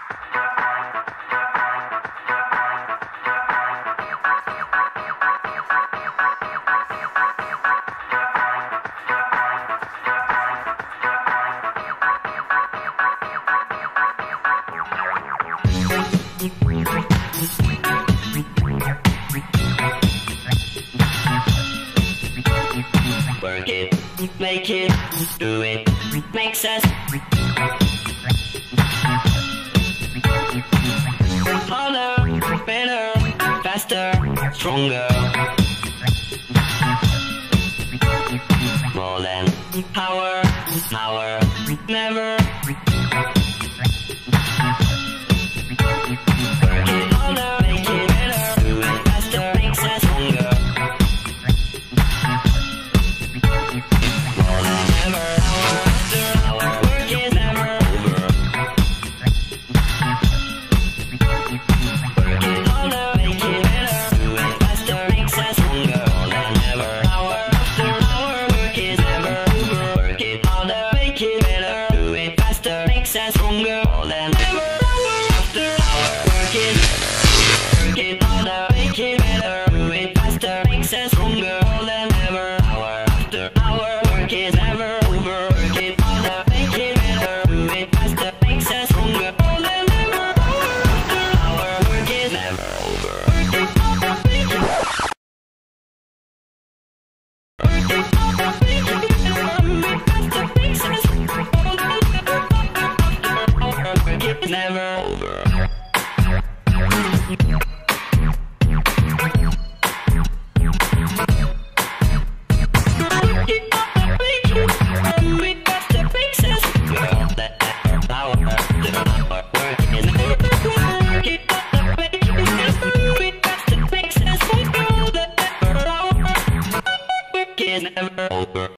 Work it, make it, do it, makes us harder, better, faster, stronger. More than power, power, never. Work it harder, make it better, do it faster, makes us stronger. More than ever, hour after hour, work is never over. Work it harder, make it better, do it faster, makes us stronger. More than ever, hour after hour, work is never over. Work it harder, make it better, do it faster, makes us stronger. More than ever, hour after hour, work is never over. Work it harder, make it better, do it faster, makes us stronger. More than ever, hour after hour, work is never over. Work it harder, make it better, do it faster, makes us stronger. More than ever, hour after hour, work is never over. Work it harder, make it better. Work it harder, make it better, do it faster, makes us stronger. More than ever, hour after hour, work is never over. Never over.